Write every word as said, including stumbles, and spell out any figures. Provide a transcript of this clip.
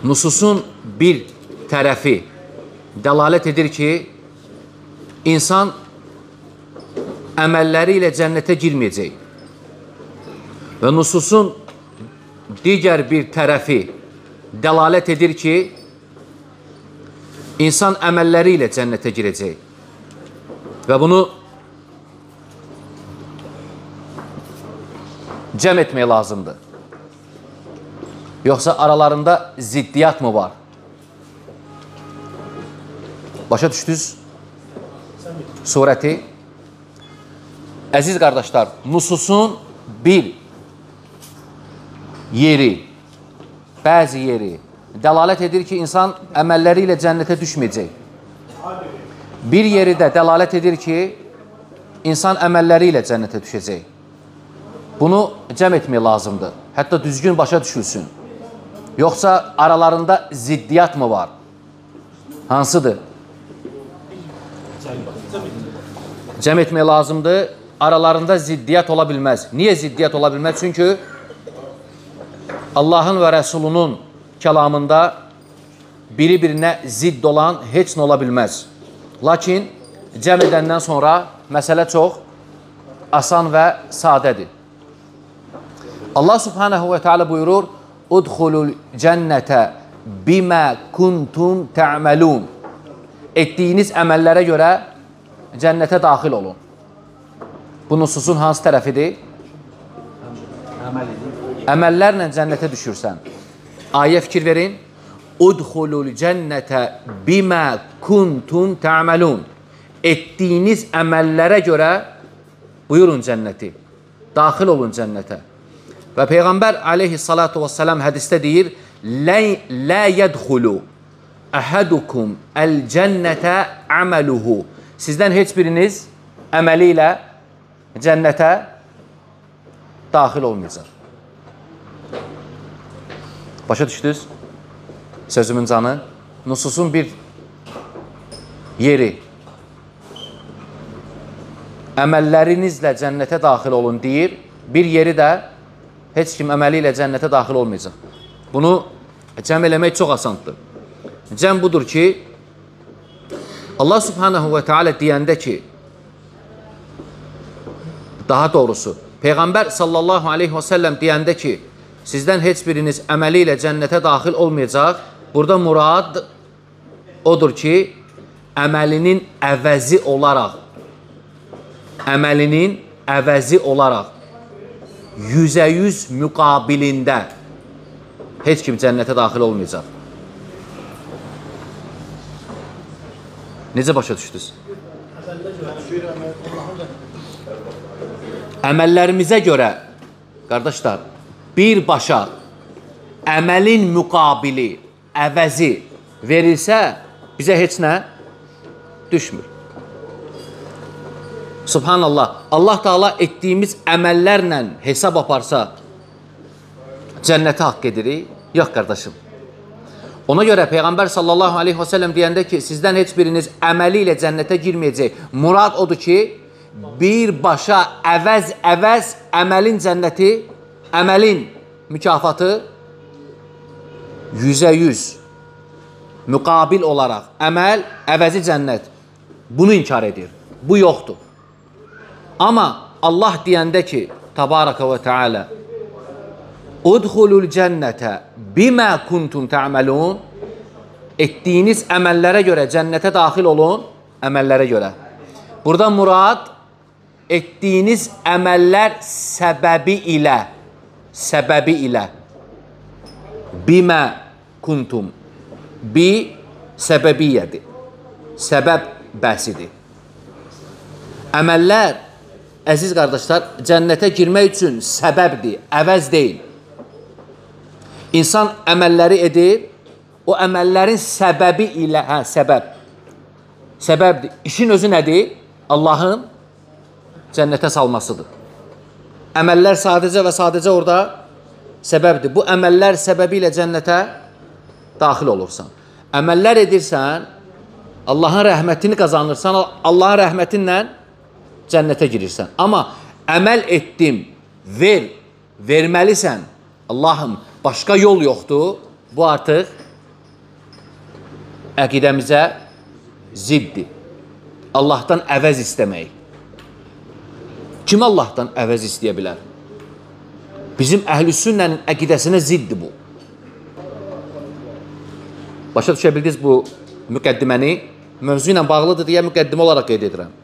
nususun bir tərəfi dəlalət edir ki, insan əməlləri ilə cənnətə girməyəcək. Və nususun digər bir tərəfi dəlalət edir ki, insan əməlləri ilə cənnətə girəcək. Və bunu cəm etmək lazımdır. Yoxsa aralarında ziddiyyat mı var? Başa düşdünüz surəti? Əziz qardaşlar, nususun bir yeri, bəzi yeri dəlalət edir ki, insan əməlləri ilə cənnətə düşməyəcək. Bir yeri də dəlalət edir ki, insan əməlləri ilə cənnətə düşəcək. Bunu cəm etmək lazımdır. Hətta düzgün başa düşülsün. Yoxsa aralarında ziddiyyat mı var? Hansıdır? Cəm etmək lazımdır. Aralarında ziddiyyat ola bilməz. Niyə ziddiyyat ola bilməz? Çünki Allahın və Rəsulunun kəlamında biri-birinə zidd olan heç nə ola bilməz. Lakin cəm edəndən sonra məsələ çox asan və sadədir. Allah subhanahu və teala buyurur, Udxulul cənnətə bimə kuntum tə'məlun. Etdiyiniz əməllərə görə cənnətə daxil olun. Bu nususun hansı tərəfidir? Əməllərlə cənnətə düşürsən. Ayə fikir verin. Udxulul cənnətə bimə kuntum tə'məlun. Etdiyiniz əməllərə görə buyurun cənnəti. Daxil olun cənnətə. Və Peyğəmbər aleyhissalatu vesselam hədisdə deyir, Lə yədxulu əhədukum əl-cənnətə əməluhu. Sizdən heç biriniz əməli ilə cənnətə daxil olmayacaq. Başa düşdünüz? Sözümün canı. Nususun bir yeri. Əməllərinizlə cənnətə daxil olun deyir. Bir yeri də heç kim əməli ilə cənnətə daxil olmayacaq. Bunu cəm eləmək çox asandır. Cəm budur ki, Allah subhanahu və teala deyəndə ki, daha doğrusu, Peyğəmbər sallallahu aleyhi və səlləm deyəndə ki, sizdən heç biriniz əməli ilə cənnətə daxil olmayacaq, burada murad odur ki, əməlinin əvəzi olaraq, əməlinin əvəzi olaraq, yüzə yüz müqabilində heç kim cənnətə daxil olmayacaq. Necə başa düşdünüz? Əməllərimizə görə, qardaşlar, birbaşa əməlin müqabili, əvəzi verilsə, bizə heç nə düşmür. Subhanallah, Allah Teala etdiyimiz əməllərlə hesab aparsa, cənnətə haqq edirik. Yox, qardaşım. Ona görə Peyğəmbər sallallahu aleyhi və səlləm deyəndə ki, sizdən heç biriniz əməli ilə cənnətə girməyəcək. Murad odur ki, birbaşa əvəz-əvəz əməlin cənnəti, əməlin mükafatı yüzə yüz müqabil olaraq əməl, əvəzi cənnət. Bunu inkar edir. Bu yoxdur. Amma Allah deyəndə ki, Tabaraka və Teala, Udxulul cənnətə bimə kuntum tə'məlun. Etdiyiniz əməllərə görə cənnətə daxil olun, əməllərə görə. Burada murad, etdiyiniz əməllər səbəbi ilə, səbəbi ilə. Bimə kuntum. Bi səbəbiyyədir. Səbəb bəhsidir. Əməllər, əziz qardaşlar, cənnətə girmək üçün səbəbdir, əvəz deyil. İnsan əməlləri edir, o əməllərin səbəbi ilə, hə, səbəb. Səbəbdir. İşin özü nədir? Allahın cənnətə salmasıdır. Əməllər sadəcə və sadəcə orada səbəbdir. Bu əməllər səbəbi ilə cənnətə daxil olursan. Əməllər edirsən, Allahın rəhmətini qazanırsan, Allahın rəhmətinlə cənnətə girirsən. Amma əməl etdim, ver, verməlisən, Allahım, başqa yol yoxdur, bu artıq əqidəmizə ziddir. Allahdan əvəz istəmək. Kim Allahdan əvəz istəyə bilər? Bizim əhl-i sünnənin əqidəsinə ziddir bu. Başa düşə bildiniz bu müqəddiməni? Mövzu ilə bağlıdır deyə müqəddimə olaraq qeyd edirəm.